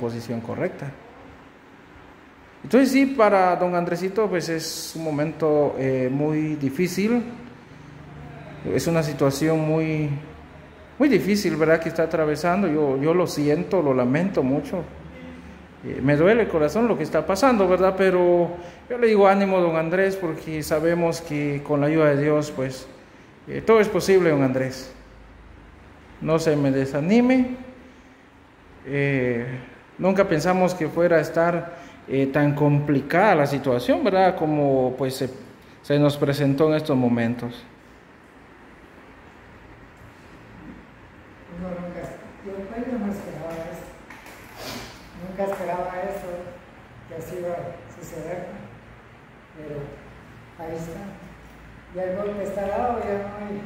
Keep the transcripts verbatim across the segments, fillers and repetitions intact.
posición correcta. Entonces sí, para don Andresito pues es un momento eh, muy difícil, es una situación muy, muy difícil, ¿verdad?, que está atravesando. Yo, yo lo siento, lo lamento mucho, eh, me duele el corazón lo que está pasando, ¿verdad? Pero yo le digo ánimo, don Andrés, porque sabemos que con la ayuda de Dios pues eh, todo es posible, don Andrés. No se me desanime, eh, nunca pensamos que fuera a estar Eh, tan complicada la situación, ¿verdad?, como pues se, se nos presentó en estos momentos. Uno nunca, yo, yo no esperaba eso, nunca esperaba eso, que así iba a suceder, pero ahí está, ya el golpe está dado, ya no hay,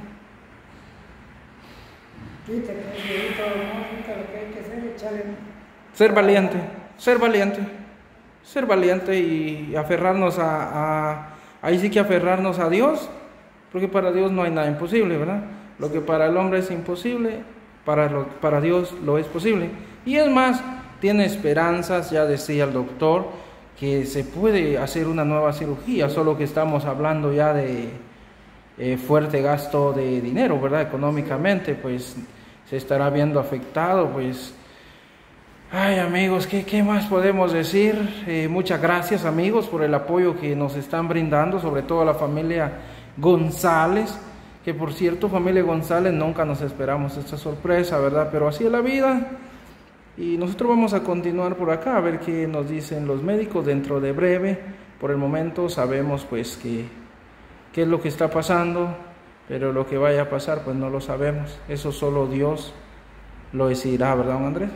quita que es viejito, no, quita lo que hay que hacer, echarle. Ser valiente, ser valiente. Ser valiente y aferrarnos a, a, ahí sí que aferrarnos a Dios, porque para Dios no hay nada imposible, ¿verdad? Lo que para el hombre es imposible, para, lo, para Dios lo es posible. Y es más, tiene esperanzas, ya decía el doctor, que se puede hacer una nueva cirugía, solo que estamos hablando ya de eh, fuerte gasto de dinero, ¿verdad? Económicamente, pues se estará viendo afectado, pues. Ay, amigos, ¿qué, qué más podemos decir? Eh, muchas gracias, amigos, por el apoyo que nos están brindando, sobre todo a la familia González, que por cierto, familia González, nunca nos esperamos esta sorpresa, ¿verdad? Pero así es la vida, y nosotros vamos a continuar por acá, a ver qué nos dicen los médicos dentro de breve. Por el momento sabemos pues que qué es lo que está pasando, pero lo que vaya a pasar pues no lo sabemos, eso solo Dios lo decidirá, ¿verdad, don Andrés?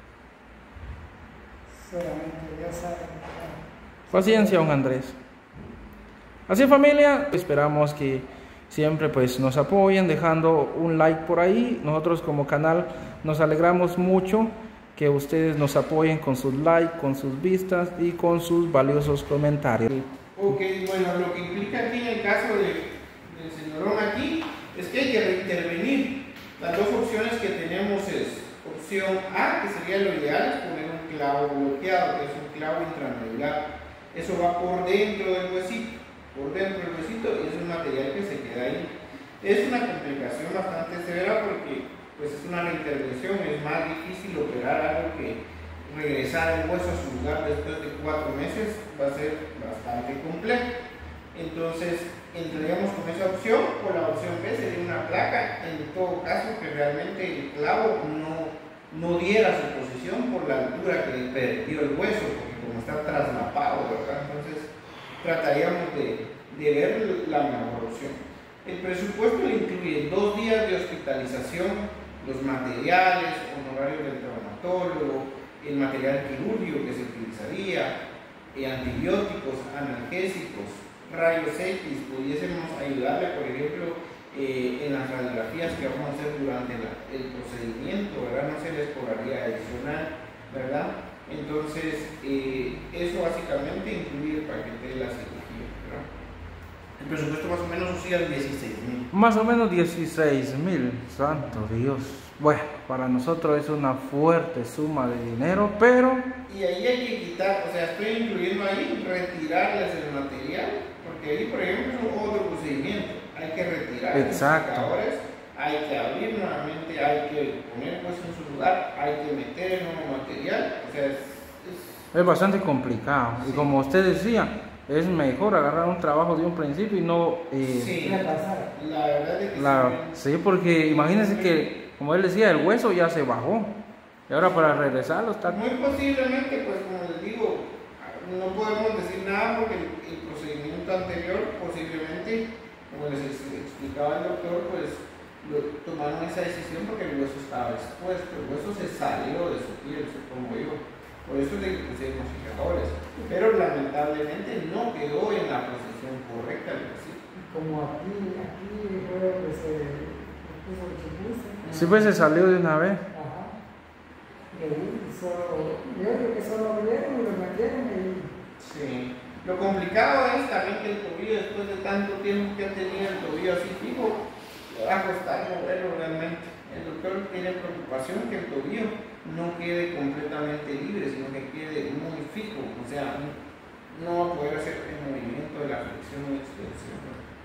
Paciencia, don Andrés. Así, familia, esperamos que siempre pues nos apoyen dejando un like por ahí. Nosotros como canal nos alegramos mucho que ustedes nos apoyen con sus likes, con sus vistas y con sus valiosos comentarios. Ok, bueno, lo que implica aquí en el caso de, del señorón aquí es que hay que reintervenir. Las dos opciones que tenemos es opción A, que sería lo ideal, es poner un clavo bloqueado, que es un clavo intramedular. Eso va por dentro del huesito, por dentro del huesito, y es un material que se queda ahí. Es una complicación bastante severa porque pues, es una reintervención, es más difícil operar algo que regresar el hueso a su lugar después de cuatro meses, va a ser bastante complejo. Entonces, entraríamos con esa opción, o la opción B sería una placa, en todo caso que realmente el clavo no, no diera su posición por la altura que perdió el hueso, porque como está traslapado, ¿verdad? Entonces, trataríamos de, de ver la mejor opción. El presupuesto le incluye dos días de hospitalización, los materiales, honorarios del traumatólogo, el material quirúrgico que se utilizaría, eh, antibióticos, analgésicos, rayos X, pudiésemos ayudarle, por ejemplo, eh, en las radiografías que vamos a hacer durante la, el procedimiento, ¿verdad? No se les cobraría adicional, ¿verdad? Entonces, eh, eso básicamente incluye el paquete de la cirugía, ¿verdad? El presupuesto más o menos oscila dieciséis mil. Más o menos dieciséis mil, santo Dios. Bueno, para nosotros es una fuerte suma de dinero, pero... Y ahí hay que quitar, o sea, estoy incluyendo ahí, retirarles el material, porque ahí, por ejemplo, es otro procedimiento, hay que retirar Exacto. los marcadores, hay que abrir nuevamente, hay que poner pues en su lugar, hay que meter el nuevo material, o sea, es... Es, es bastante complicado, sí. Y como usted decía, es mejor agarrar un trabajo de un principio y no... Eh, sí, la verdad es que la, sí, porque imagínense que, como él decía, el hueso ya se bajó, y ahora para regresarlo está... Muy posiblemente, pues como les digo, no podemos decir nada porque el, el procedimiento anterior posiblemente, como les explicaba el doctor, pues lo, tomaron esa decisión porque el hueso estaba expuesto, el hueso se salió de su piel, supongo yo, por eso le pusieron fijadores, pero lamentablemente no quedó en la posición correcta el huesito. Como aquí, aquí fue pues se puso lo que puso. Sí, pues se salió de una vez. Ajá. Y ahí solo, yo creo que solo abrieron y lo metieron y... Sí. Lo complicado es también que el tobillo, después de tanto tiempo que ha tenido el tobillo así fijo, le va a costar moverlo realmente. El doctor tiene preocupación que el tobillo no quede completamente libre, sino sea, no va a poder hacer el movimiento de la flexión y extensión.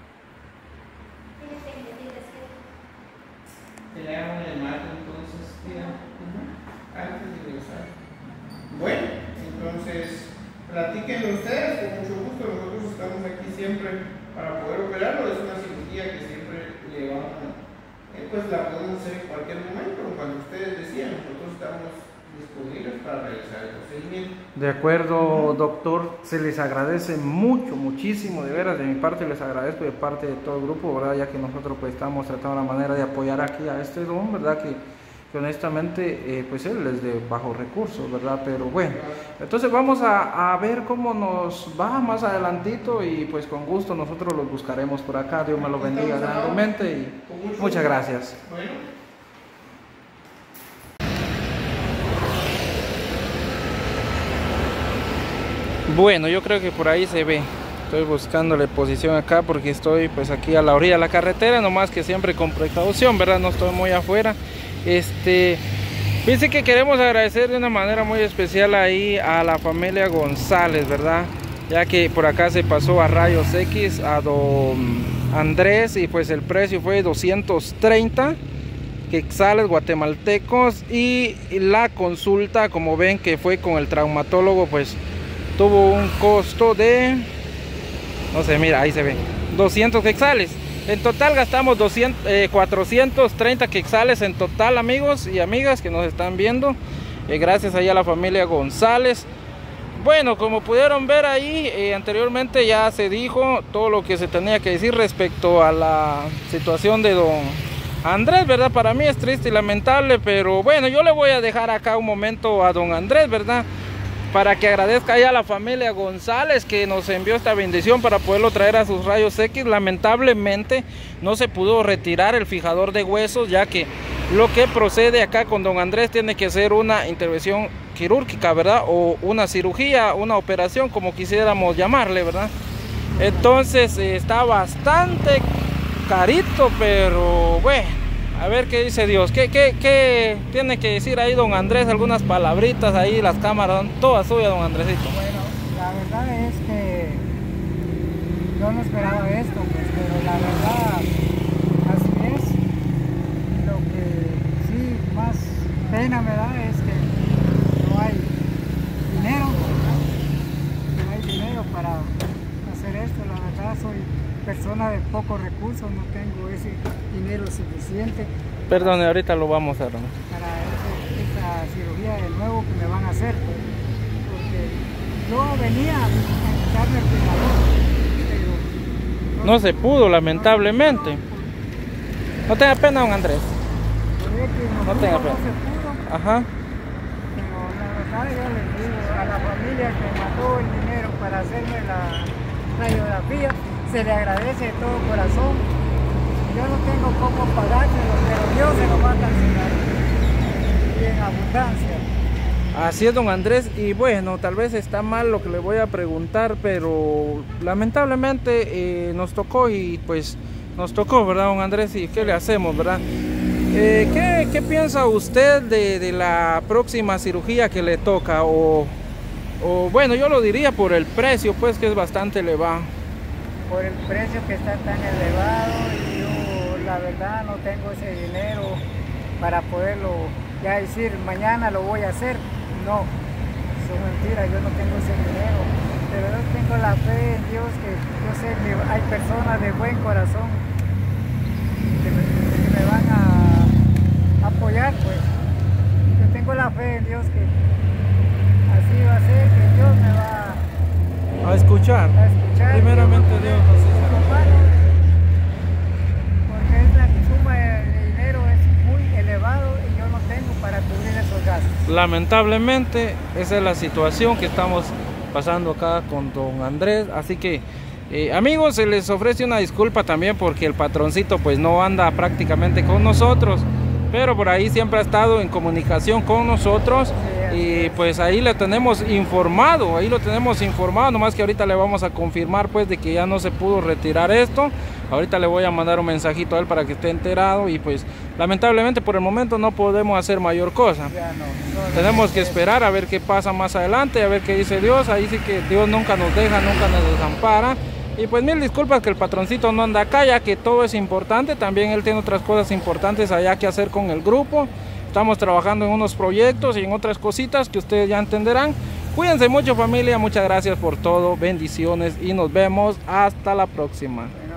Que le hagan el marco entonces, tira, antes de ingresar. Bueno, entonces, platíquenlo ustedes, con mucho gusto, nosotros estamos aquí siempre para poder operarlo. Es una cirugía que siempre le van a, eh, pues la podemos hacer en cualquier momento, cuando ustedes decían, nosotros estamos disponibles para realizar el procedimiento. De acuerdo, doctor, se les agradece mucho, muchísimo, de veras, de mi parte les agradezco, de parte de todo el grupo, ¿verdad? Ya que nosotros pues estamos tratando la manera de apoyar aquí a este don, ¿verdad? Que, que honestamente, eh, pues él es de bajos recursos, ¿verdad? Pero bueno, entonces vamos a, a ver cómo nos va más adelantito y pues con gusto nosotros los buscaremos por acá. Dios me lo bendiga grandemente y muchas gracias. Bueno. Bueno, yo creo que por ahí se ve. Estoy buscándole posición acá porque estoy pues aquí a la orilla de la carretera, nomás que siempre con precaución, ¿verdad? No estoy muy afuera. Este, fíjense que queremos agradecer de una manera muy especial ahí a la familia González, ¿verdad? Ya que por acá se pasó a Rayos X, a don Andrés, y pues el precio fue doscientos treinta quetzales guatemaltecos, y la consulta, como ven que fue con el traumatólogo, pues tuvo un costo de, no sé, mira, ahí se ve, doscientos quetzales. En total gastamos doscientos, eh, cuatrocientos treinta quetzales en total, amigos y amigas que nos están viendo. Eh, gracias ahí a la familia González. Bueno, como pudieron ver ahí, eh, anteriormente ya se dijo todo lo que se tenía que decir respecto a la situación de don Andrés, ¿verdad? Para mí es triste y lamentable, pero bueno, yo le voy a dejar acá un momento a don Andrés, ¿verdad? Para que agradezca ahí a la familia González que nos envió esta bendición para poderlo traer a sus rayos X. Lamentablemente no se pudo retirar el fijador de huesos, ya que lo que procede acá con don Andrés tiene que ser una intervención quirúrgica, ¿verdad? O una cirugía, una operación, como quisiéramos llamarle, ¿verdad? Entonces eh, está bastante carito, pero bueno, a ver qué dice Dios. ¿Qué, qué, qué tiene que decir ahí don Andrés? Algunas palabritas ahí, las cámaras son todas suyas, don Andresito. Bueno, la verdad es que yo no esperaba esto, pues, pero la verdad así es. Lo que sí más pena me da es que no hay dinero, no hay dinero para hacer esto. La verdad soy persona de pocos recursos, no tengo ese dinero suficiente. Perdone, ahorita lo vamos a hacer, ¿no? Para ese, esa cirugía de nuevo que me van a hacer, pues, porque yo venía a quitarme el fijador, pero no, no se pudo, lamentablemente. No tenga pena, don Andrés. No, no tenga pena. No se pudo, ajá. pero la verdad yo les digo a la familia que mandó el dinero para hacerme la radiografía, se le agradece de todo corazón. Yo no tengo cómo pagárselo, pero Dios se lo va a cancelar y en abundancia. Así es, don Andrés, y bueno, tal vez está mal lo que le voy a preguntar, pero lamentablemente eh, nos tocó y pues nos tocó, ¿verdad, don Andrés? ¿Y qué le hacemos, verdad? Eh, ¿qué, ¿Qué piensa usted de, de la próxima cirugía que le toca? O, o bueno, yo lo diría por el precio, pues que es bastante elevado. Por el precio que está tan elevado, y yo la verdad no tengo ese dinero para poderlo ya decir mañana lo voy a hacer. No, son mentiras, yo no tengo ese dinero, pero yo tengo la fe en Dios, que yo sé que hay personas de buen corazón que me, que me van a apoyar, pues. Yo tengo la fe en Dios que así va a ser, que Dios me va a escuchar, a escuchar primeramente Dios, Dios nos porque es la suma de dinero es muy elevado y yo no tengo para cubrir esos gastos. Lamentablemente esa es la situación que estamos pasando acá con don Andrés, así que eh, amigos, se les ofrece una disculpa también porque el patroncito pues no anda prácticamente con nosotros, pero por ahí siempre ha estado en comunicación con nosotros. Y pues ahí le tenemos informado, ahí lo tenemos informado, nomás que ahorita le vamos a confirmar pues de que ya no se pudo retirar esto, Ahorita le voy a mandar un mensajito a él para que esté enterado y pues lamentablemente por el momento no podemos hacer mayor cosa. Ya no, no, Tenemos no, que esperar a ver qué pasa más adelante, a ver qué dice Dios. Ahí sí que Dios nunca nos deja, nunca nos desampara. Y pues mil disculpas que el patroncito no anda acá, ya que todo es importante. También él tiene otras cosas importantes allá que hacer con el grupo. Estamos trabajando en unos proyectos y en otras cositas que ustedes ya entenderán. Cuídense mucho, familia, muchas gracias por todo, bendiciones y nos vemos hasta la próxima.